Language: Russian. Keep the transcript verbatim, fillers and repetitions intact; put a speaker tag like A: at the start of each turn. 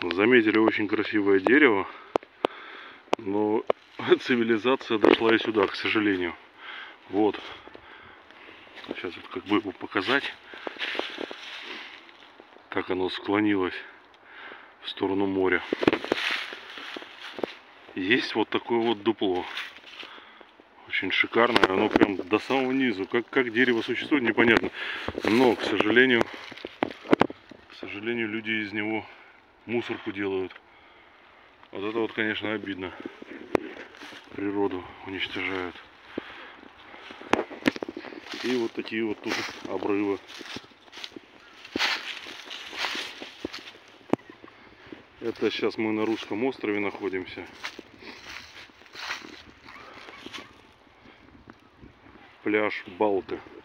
A: Заметили очень красивое дерево, но цивилизация дошла и сюда, к сожалению. Вот. Сейчас вот как бы его показать. Так оно склонилось в сторону моря. Есть вот такое вот дупло. Очень шикарное. Оно прям до самого низу. Как, как дерево существует, непонятно. Но, к сожалению, к сожалению, люди из него мусорку делают. Вот это вот, конечно, обидно. Природу уничтожают. И вот такие вот тут обрывы. Это сейчас мы на Русском острове находимся. Пляж Балка.